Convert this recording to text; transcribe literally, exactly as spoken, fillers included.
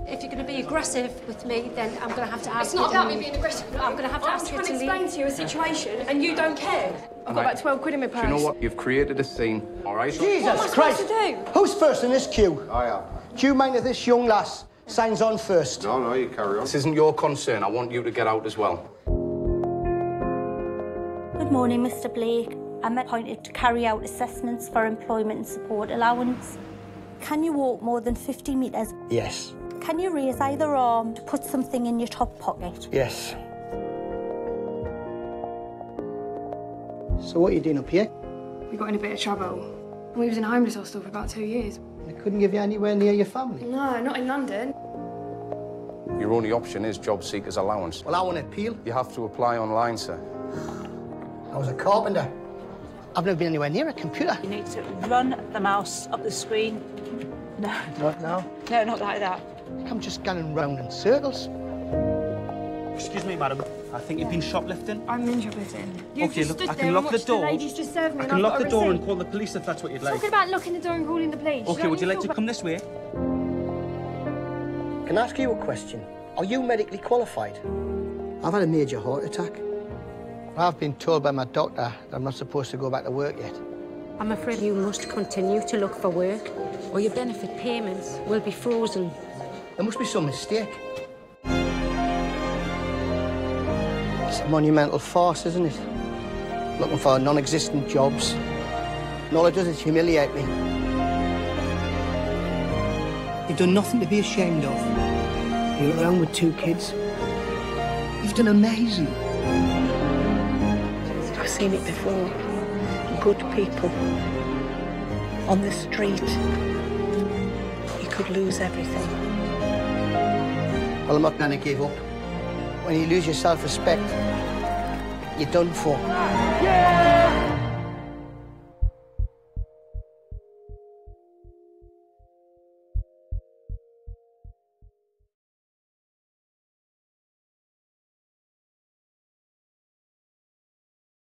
If you're going to be aggressive with me, then I'm going to have to ask you... It's not about me being aggressive. I'm going to have to ask you to leave. I'm trying to explain to you a situation and you don't care. I've got about twelve quid in my purse. Do you know what? You've created a scene, all right? Jesus what am I Christ! supposed to do? Who's first in this queue? I am. Do you mind if this young lass signs on first? No, no, you carry on. This isn't your concern. I want you to get out as well. Good morning, Mister Blake. I'm appointed to carry out assessments for employment and support allowance. Can you walk more than fifty metres? Yes. Can you raise either arm to put something in your top pocket? Yes. So what are you doing up here? We got in a bit of trouble. We was in a homeless hostel for about two years. They couldn't give you anywhere near your family? No, not in London. Your only option is job seekers allowance. Well, I want to appeal. You have to apply online, sir. I was a carpenter. I've never been anywhere near a computer. You need to run the mouse up the screen. No. Not now? No, not like that. I'm just going round in circles. Excuse me, madam. I think you've been shoplifting. I'm in shoplifting. You've Okay, just look, stood I there can and lock the watched door. The ladies just served me I and can I've lock got the a door and receipt. call the police if that's what you'd like. Talking about locking the door and calling the police. Okay, would you like to come this way? Can I ask you a question? Are you medically qualified? I've had a major heart attack. I've been told by my doctor that I'm not supposed to go back to work yet. I'm afraid you must continue to look for work, or your benefit payments will be frozen. There must be some mistake. It's a monumental farce, isn't it? Looking for non-existent jobs. And all it does is humiliate me. You've done nothing to be ashamed of. You're around with two kids. You've done amazing. I've seen it before. Good people on the street. You could lose everything. Well, I'm not going to give up. When you lose your self-respect, you're done for. Yeah!